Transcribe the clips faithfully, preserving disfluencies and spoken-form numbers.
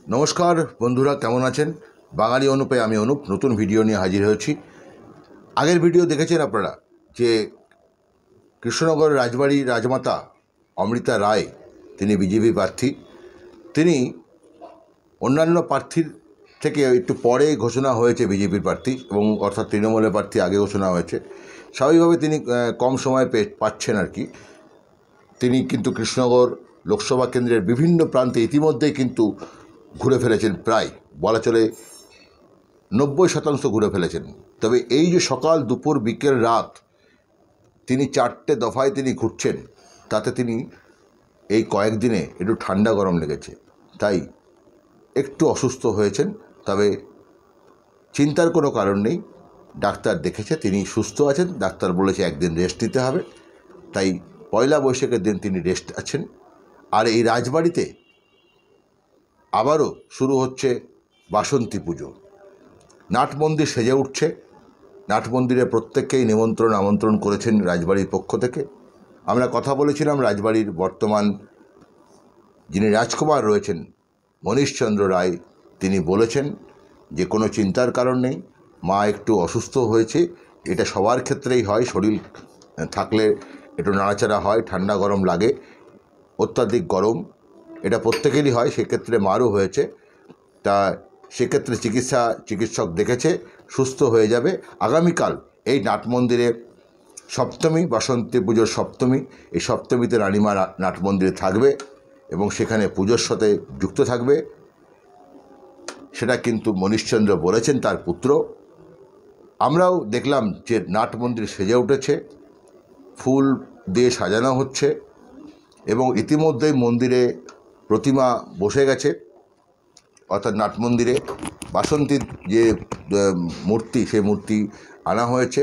নমস্কার বন্ধুরা, কেমন আছেন? বাঙালি অনুপে আমি অনুপ নতুন ভিডিও নিয়ে হাজির হয়েছি। আগের ভিডিও দেখেছেন আপনারা যে কৃষ্ণনগর রাজবাড়ির রাজমাতা অমৃতা রায় তিনি বিজেপি প্রার্থী। তিনি অন্যান্য প্রার্থীর থেকে একটু পরে ঘোষণা হয়েছে বিজেপির প্রার্থী, এবং অর্থাৎ তৃণমূলের প্রার্থী আগে ঘোষণা হয়েছে। স্বাভাবিকভাবে তিনি কম সময় পেয়ে পাচ্ছেন আর কি। তিনি কিন্তু কৃষ্ণনগর লোকসভা কেন্দ্রের বিভিন্ন প্রান্তে ইতিমধ্যেই কিন্তু ঘুরে ফেলেছেন, প্রায় বলা চলে নব্বই শতাংশ ঘুরে ফেলেছেন। তবে এই যে সকাল দুপুর বিকেল রাত তিনি চারটে দফায় তিনি ঘুরছেন, তাতে তিনি এই কয়েকদিনে একটু ঠান্ডা গরম লেগেছে, তাই একটু অসুস্থ হয়েছেন। তবে চিন্তার কোনো কারণ নেই, ডাক্তার দেখেছে তিনি সুস্থ আছেন। ডাক্তার বলেছে একদিন রেস্ট নিতে হবে, তাই পয়লা বৈশাখের দিন তিনি রেস্ট আছেন। আর এই রাজবাড়িতে আবারও শুরু হচ্ছে বাসন্তী পুজো। নাট মন্দির সেজে উঠছে। নাট মন্দিরে প্রত্যেককেই নিমন্ত্রণ আমন্ত্রণ করেছেন রাজবাড়ির পক্ষ থেকে। আমরা কথা বলেছিলাম রাজবাড়ির বর্তমান যিনি রাজকুমার রয়েছেন মনীশচন্দ্র রায়, তিনি বলেছেন যে কোনো চিন্তার কারণ নেই, মা একটু অসুস্থ হয়েছে, এটা সবার ক্ষেত্রেই হয়, শরীর থাকলে একটু নাড়াচাড়া হয়, ঠান্ডা গরম লাগে, অত্যাধিক গরম এটা প্রত্যেকেরই হয়, সেক্ষেত্রে মারও হয়েছে। তা সেক্ষেত্রে চিকিৎসা চিকিৎসক দেখেছে সুস্থ হয়ে যাবে। আগামীকাল এই নাট মন্দিরে সপ্তমী, বাসন্তী পুজোর সপ্তমী, এই সপ্তমীতে রানীমা নাট মন্দিরে থাকবে এবং সেখানে পুজোর সাথে যুক্ত থাকবে, সেটা কিন্তু মনীশচন্দ্র বলেছেন, তার পুত্র। আমরাও দেখলাম যে নাট মন্দির সেজে উঠেছে, ফুল দিয়ে সাজানো হচ্ছে এবং ইতিমধ্যেই মন্দিরে প্রতিমা বসে গেছে, অর্থাৎ নাট মন্দিরে বাসন্তীর যে মূর্তি সেই মূর্তি আনা হয়েছে।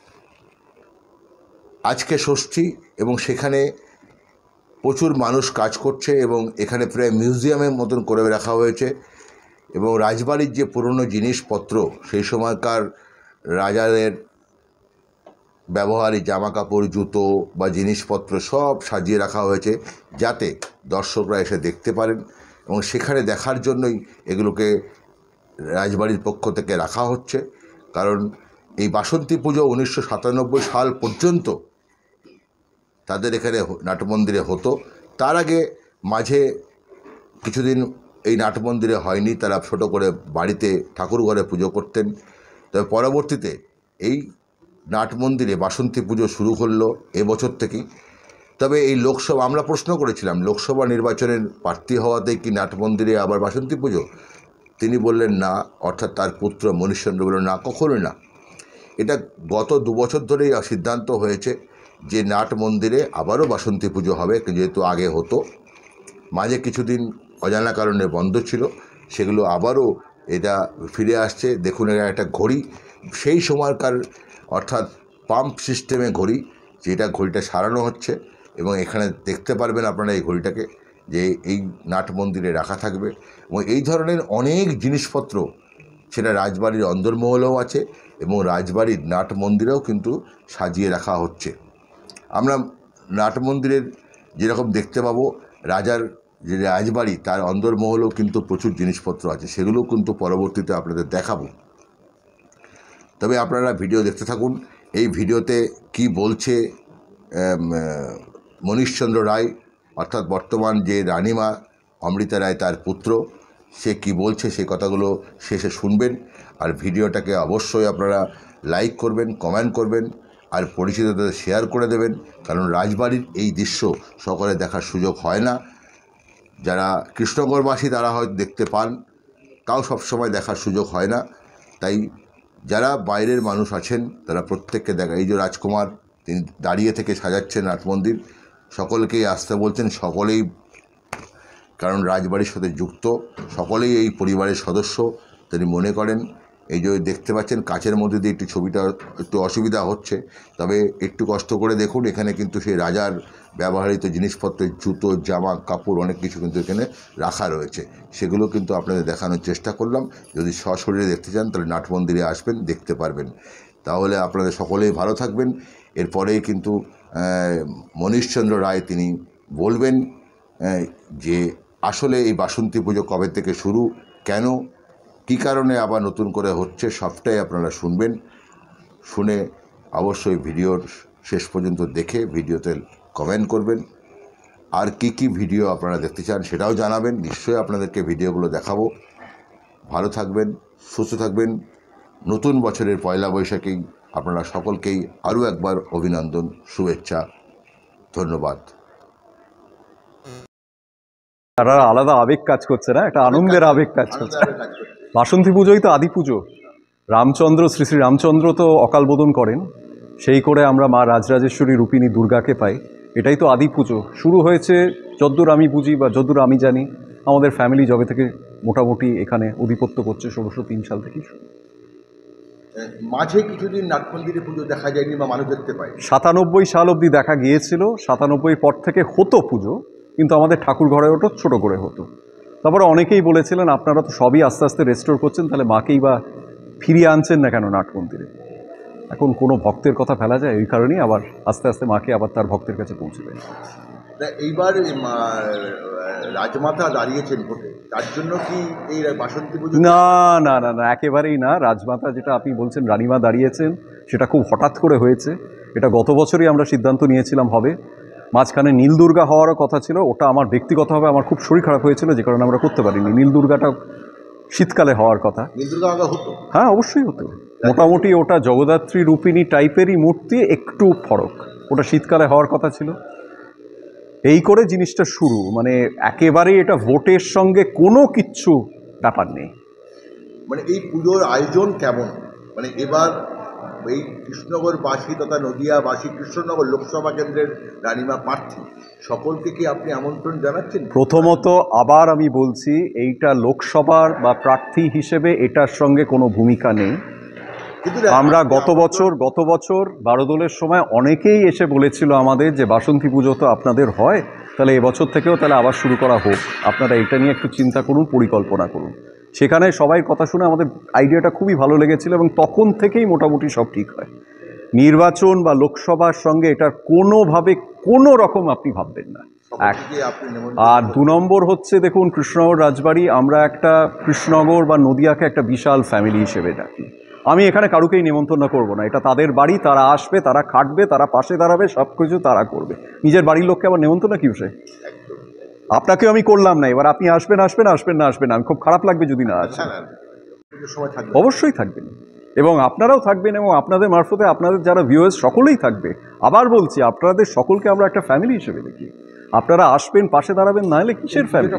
আজকে ষষ্ঠী এবং সেখানে প্রচুর মানুষ কাজ করছে এবং এখানে প্রায় মিউজিয়ামের মতন করে রাখা হয়েছে। এবং রাজবাড়ির যে পুরনো জিনিসপত্র, সেই সময়কার রাজাদের ব্যবহারী জামা কাপড়, জুতো বা জিনিসপত্র সব সাজিয়ে রাখা হয়েছে, যাতে দর্শকরা এসে দেখতে পারেন। এবং সেখানে দেখার জন্যই এগুলোকে রাজবাড়ির পক্ষ থেকে রাখা হচ্ছে। কারণ এই বাসন্তী পুজো উনিশশো সাতানব্বই সাল পর্যন্ত তাদের এখানে নাটমন্দিরে হতো। তার আগে মাঝে কিছুদিন এই নাটমন্দিরে হয়নি, তারা ছোটো করে বাড়িতে ঠাকুর ঘরে পুজো করতেন। তবে পরবর্তীতে এই নাট মন্দিরে বাসন্তী পুজো শুরু করলো এবছর থেকেই। তবে এই লোকসভা, আমরা প্রশ্ন করেছিলাম লোকসভা নির্বাচনের প্রার্থী হওয়াতেই কি নাট মন্দিরে আবার বাসন্তী পুজো? তিনি বললেন না, অর্থাৎ তার পুত্র মনীশচন্দ্র বললেন না, কখনোই না। এটা গত দু বছর ধরেই সিদ্ধান্ত হয়েছে যে নাট মন্দিরে আবারও বাসন্তী পুজো হবে, যেহেতু আগে হতো, মাঝে কিছুদিন অজানা কারণে বন্ধ ছিল, সেগুলো আবারও এটা ফিরে আসছে। দেখুন, এটা একটা ঘড়ি, সেই সময়কার অর্থাৎ পাম্প সিস্টেমে ঘড়ি, যেটা ঘড়িটা সারানো হচ্ছে এবং এখানে দেখতে পারবেন আপনারা এই ঘড়িটাকে, যে এই নাট মন্দিরে রাখা থাকবে। এবং এই ধরনের অনেক জিনিসপত্র সেটা রাজবাড়ির অন্দরমহলেও আছে এবং রাজবাড়ির নাট মন্দিরেও কিন্তু সাজিয়ে রাখা হচ্ছে। আমরা নাট মন্দিরের যেরকম দেখতে পাবো, রাজার যে রাজবাড়ি তার অন্দরমহলেও কিন্তু প্রচুর জিনিসপত্র আছে, সেগুলোও কিন্তু পরবর্তীতে আপনাদের দেখাবো। তবে আপনারা ভিডিও দেখতে থাকুন। এই ভিডিওতে কি বলছে মনীশচন্দ্র রায়, অর্থাৎ বর্তমান যে রানীমা অমৃতা রায় তার পুত্র, সে কি বলছে সেই কথাগুলো শেষে শুনবেন। আর ভিডিওটাকে অবশ্যই আপনারা লাইক করবেন, কমেন্ট করবেন আর পরিচিতদের শেয়ার করে দেবেন, কারণ রাজবাড়ির এই দৃশ্য সকলে দেখার সুযোগ হয় না। যারা কৃষ্ণনগরবাসী তারা হয়তো দেখতে পান, তাও সবসময় দেখার সুযোগ হয় না। তাই যারা বাইরের মানুষ আছেন তারা প্রত্যেককে দেখা, এই যে রাজকুমার তিনি দাঁড়িয়ে থেকে সাজাচ্ছেন নাট মন্দির, সকলকেই আসতে বলছেন, সকলেই কারণ রাজবাড়ির সাথে যুক্ত, সকলেই এই পরিবারের সদস্য তিনি মনে করেন। এই যে দেখতে পাচ্ছেন কাচের মধ্যে দিয়ে একটু ছবিটা একটু অসুবিধা হচ্ছে, তবে একটু কষ্ট করে দেখুন, এখানে কিন্তু সেই রাজার ব্যবহৃত জিনিসপত্র, জুতো, জামা কাপড় অনেক কিছু কিন্তু এখানে রাখা রয়েছে, সেগুলো কিন্তু আপনাদের দেখানোর চেষ্টা করলাম। যদি সশরীরে দেখতে চান তাহলে নাট মন্দিরে আসবেন, দেখতে পারবেন। তাহলে আপনাদের সকলেই ভালো থাকবেন। এরপরেই কিন্তু মনীশচন্দ্র রায় তিনি বলবেন যে আসলে এই বাসন্তী পুজো কবে থেকে শুরু, কেন, কী কারণে আবার নতুন করে হচ্ছে, সবটাই আপনারা শুনবেন। শুনে অবশ্যই ভিডিওর শেষ পর্যন্ত দেখে ভিডিওতে কমেন্ট করবেন। আর কি কি ভিডিও আপনারা দেখতে চান সেটাও জানাবেন, নিশ্চয়ই আপনাদেরকে ভিডিওগুলো দেখাবো। ভালো থাকবেন, সুস্থ থাকবেন। নতুন বছরের পয়লা বৈশাখেই আপনারা সকলকেই আরও একবার অভিনন্দন, শুভেচ্ছা, ধন্যবাদ। তারা আলাদা আবেগ কাজ করছে না, একটা আনন্দের আবেগ কাজ করছে। বাসন্তী পুজোই তো আদি পুজো। রামচন্দ্র, শ্রী শ্রী রামচন্দ্র তো অকাল বোধন করেন, সেই করে আমরা মা রাজরাজেশ্বরী রূপিণী দুর্গাকে পাই। এটাই তো আদি পুজো। শুরু হয়েছে যদ্দূর আমি বুঝি বা যদ্দূর আমি জানি, আমাদের ফ্যামিলি যবে থেকে মোটামুটি এখানে অধিপত্য করছে ষোলোশো তিন সাল থেকেই। মাঝে কিছুদিন নাট মন্দিরে পুজো দেখা যায়নি বা মানুষ দেখতে পায়। সাতানব্বই সাল অবধি দেখা গিয়েছিল, সাতানব্বই পর থেকে হতো পুজো, কিন্তু আমাদের ঠাকুর ঘরে ওটা ছোটো করে হতো। তারপরে অনেকেই বলেছিলেন আপনারা তো সবই আস্তে আস্তে রেস্টোর করছেন, তাহলে মাকেই বা ফিরিয়ে আনছেন না কেন নাট মন্দিরে। এখন কোনো ভক্তের কথা ফেলা যায়, ওই কারণেই আবার আস্তে আস্তে মাকে আবার তার ভক্তের কাছে পৌঁছে দেয়। এইবার রাজমাতা দাঁড়িয়েছেন ভোটে, তার জন্য কি এই বাসন্তী পুজো? না না না না, একেবারেই না। রাজমাতা যেটা আপনি বলছেন রানীমা দাঁড়িয়েছেন, সেটা খুব হঠাৎ করে হয়েছে। এটা গত বছরই আমরা সিদ্ধান্ত নিয়েছিলাম হবে। মাঝখানে নীল দুর্গা হওয়ারও কথা ছিল, ওটা আমার ব্যক্তিগতভাবে আমার খুব শরীর খারাপ হয়েছিল, যে কারণে আমরা করতে পারিনি। নীল দুর্গাটা শীতকালে হওয়ার কথা। নীল দুর্গা আগে হতো? হ্যাঁ, অবশ্যই হতো। মোটামুটি ওটা জগদ্ধাত্রী রূপিণী টাইপেরই মূর্তি, একটু ফরক। ওটা শীতকালে হওয়ার কথা ছিল। এই করে জিনিসটা শুরু, মানে একেবারেই এটা ভোটের সঙ্গে কোনো কিচ্ছু ব্যাপার নেই। মানে এই পুজোর আয়োজন কেমন? মানে এবার এই কৃষ্ণনগরবাসী তথা নদিয়াবাসী, কৃষ্ণনগর লোকসভা কেন্দ্রের রানীমা প্রার্থী সকলকে কি আপনি আমন্ত্রণ জানাচ্ছেন? প্রথমত আবার আমি বলছি, এইটা লোকসভার বা প্রার্থী হিসেবে এটার সঙ্গে কোনো ভূমিকা নেই। আমরা গত বছর গত বছর বারোদলের সময় অনেকেই এসে বলেছিল আমাদের যে বাসন্তী পুজো তো আপনাদের হয়, তাহলে এবছর থেকেও তাহলে আবার শুরু করা হোক, আপনারা এটা নিয়ে একটু চিন্তা করুন, পরিকল্পনা করুন। সেখানে সবাই কথা শুনে আমাদের আইডিয়াটা খুবই ভালো লেগেছিল, এবং তখন থেকেই মোটামুটি সব ঠিক হয়। নির্বাচন বা লোকসভার সঙ্গে এটার কোনোভাবে কোনো রকম আপনি ভাববেন না। এক, আর দু নম্বর হচ্ছে, দেখুন কৃষ্ণনগর রাজবাড়ি, আমরা একটা কৃষ্ণনগর বা নদিয়াকে একটা বিশাল ফ্যামিলি হিসেবে ডাকি। আমি এখানে কারুকেই নেমন্তন্ন করব না, এটা তাদের বাড়ি, তারা আসবে, তারা খাটবে, তারা পাশে দাঁড়াবে, সব কিছু তারা করবে। নিজের বাড়ির লোককে আবার নেমন্তন্ন কি বিষয়? আপনাকেও আমি করলাম না, এবার আপনি আসবেন আসবেন আসবেন না আসবেন, আমি খুব খারাপ লাগবে যদি না আসেন। অবশ্যই থাকবেন, এবং আপনারাও থাকবেন, এবং আপনাদের মারফতে আপনাদের যারা ভিউয়ার্স সকলেই থাকবে। আবার বলছি, আপনাদের সকলকে আমরা একটা ফ্যামিলি হিসেবে দেখি। আপনারা আসবেন, পাশে দাঁড়াবেন, না হলে কিসের ফ্যামিলি?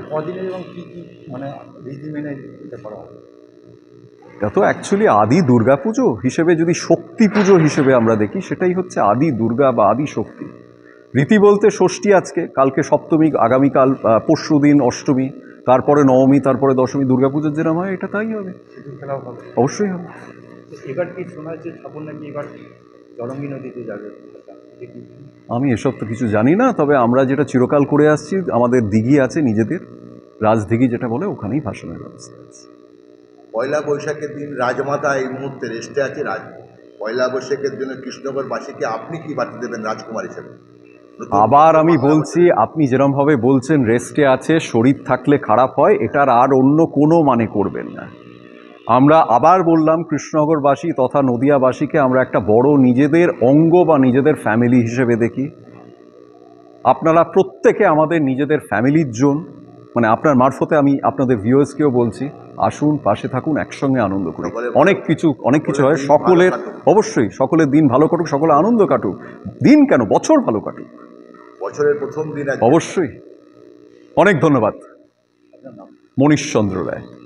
এটা তো অ্যাকচুয়ালি আদি দুর্গা পুজো হিসেবে, যদি শক্তি পুজো হিসেবে আমরা দেখি, সেটাই হচ্ছে আদি দুর্গা বা আদি শক্তি। রীতি বলতে ষষ্ঠী আজকে, কালকে সপ্তমী, আগামীকাল পরশু দিন অষ্টমী, তারপরে নবমী, তারপরে দশমী। দুর্গা পুজোর যেরকম হয় এটা তাই হবে, অবশ্যই হবে। এবার কি শোনা যাচ্ছে ঠাকুর নাকি এবার জলঙ্গি নদীতে যাবে? আমি এসব তো কিছু জানি না, তবে আমরা যেটা চিরকাল করে আসছি, আমাদের দিঘি আছে নিজেদের, রাজদিঘি যেটা বলে, ওখানেই ভাষণের ব্যবস্থা আছে। পয়লা বৈশাখের দিন রাজমাতা এই মুহূর্তে রেস্টে আছে। রাজ পয়লা বৈশাখের জন্য কৃষ্ণনগরবাসীকে আপনি কি বার্তা দেবেন রাজকুমার হিসেবে? আবার আমি বলছি, আপনি যেরমভাবে বলছেন রেস্টে আছে, শরীর থাকলে খারাপ হয়, এটার আর অন্য কোনো মানে করবেন না। আমরা আবার বললাম, কৃষ্ণনগরবাসী তথা নদিয়াবাসীকে আমরা একটা বড় নিজেদের অঙ্গ বা নিজেদের ফ্যামিলি হিসেবে দেখি। আপনারা প্রত্যেকে আমাদের নিজেদের ফ্যামিলির জন, মানে আপনার মারফতে আমি আপনাদের ভিউয়ার্সকেও বলছি, আসুন, পাশে থাকুন, একসঙ্গে আনন্দ করি। অনেক কিছু অনেক কিছু হয়, সকলের অবশ্যই সকলের দিন ভালো কাটুক, সকলে আনন্দ কাটুক, দিন কেন বছর ভালো কাটুক, বছরের প্রথম দিন। অবশ্যই। অনেক ধন্যবাদ। মনীশ চন্দ্র রায়।